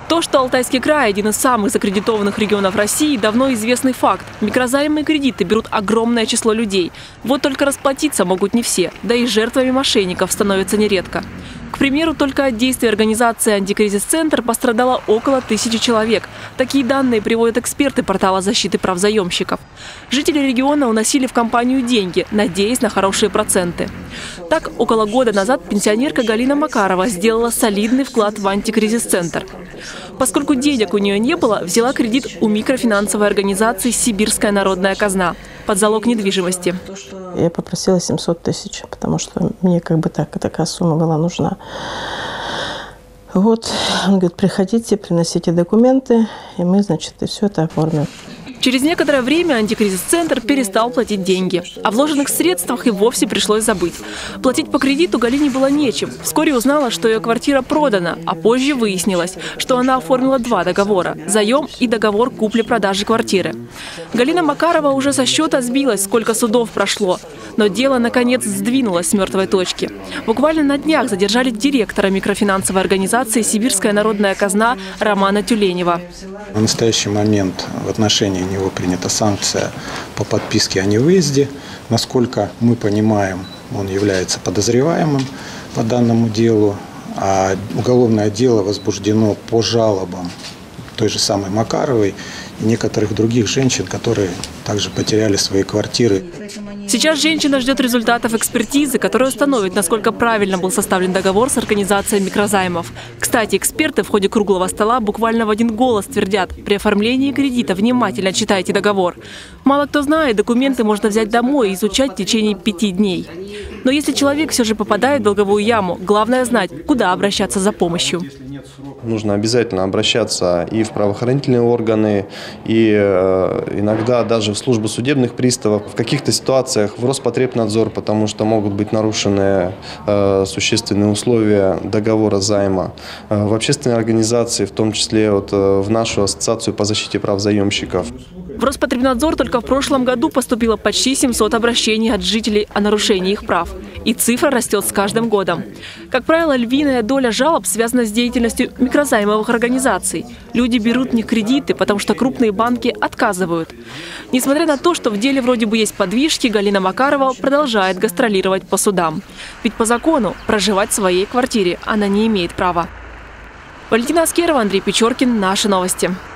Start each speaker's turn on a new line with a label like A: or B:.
A: То, что Алтайский край – один из самых закредитованных регионов России, давно известный факт. Микрозаймы и кредиты берут огромное число людей. Вот только расплатиться могут не все, да и жертвами мошенников становятся нередко. К примеру, только от действий организации «Антикризис-центр» пострадало около 1000 человек. Такие данные приводят эксперты портала защиты прав заемщиков. Жители региона уносили в компанию деньги, надеясь на хорошие проценты. Так, около года назад пенсионерка Галина Макарова сделала солидный вклад в «Антикризис-центр». Поскольку денег у нее не было, взяла кредит у микрофинансовой организации «Сибирская народная казна» под залог недвижимости.
B: Я попросила 700 тысяч, потому что мне такая сумма была нужна. Вот, он говорит, приходите, приносите документы, и мы, и все это оформим.
A: Через некоторое время «Антикризис-центр» перестал платить деньги. О вложенных средствах и вовсе пришлось забыть. Платить по кредиту Галине было нечем. Вскоре узнала, что ее квартира продана, а позже выяснилось, что она оформила 2 договора – заем и договор купли-продажи квартиры. Галина Макарова уже со счета сбилась, сколько судов прошло. Но дело, наконец, сдвинулось с мертвой точки. Буквально на днях задержали директора микрофинансовой организации «Сибирская народная казна» Романа Тюленева.
C: В настоящий момент в отношении него принята санкция по подписке о невыезде. Насколько мы понимаем, он является подозреваемым по данному делу, а уголовное дело возбуждено по жалобам той же самой Макаровой и некоторых других женщин, которые также потеряли свои квартиры.
A: Сейчас женщина ждет результатов экспертизы, которая установит, насколько правильно был составлен договор с организацией микрозаймов. Кстати, эксперты в ходе круглого стола буквально в один голос твердят: при оформлении кредита внимательно читайте договор. Мало кто знает, документы можно взять домой и изучать в течение 5 дней. Но если человек все же попадает в долговую яму, главное знать, куда обращаться за помощью.
D: Нужно обязательно обращаться и в правоохранительные органы, и иногда даже в службу судебных приставов, в каких-то ситуациях в Роспотребнадзор, потому что могут быть нарушены существенные условия договора займа, в общественные организации, в том числе в нашу ассоциацию по защите прав заемщиков.
A: В Роспотребнадзор только в прошлом году поступило почти 700 обращений от жителей о нарушении их прав. И цифра растет с каждым годом. Как правило, львиная доля жалоб связана с деятельностью микрозаймовых организаций. Люди берут в них кредиты, потому что крупные банки отказывают. Несмотря на то, что в деле вроде бы есть подвижки, Галина Макарова продолжает гастролировать по судам. Ведь по закону проживать в своей квартире она не имеет права. Валентина Аскерова, Андрей Печоркин. Наши новости.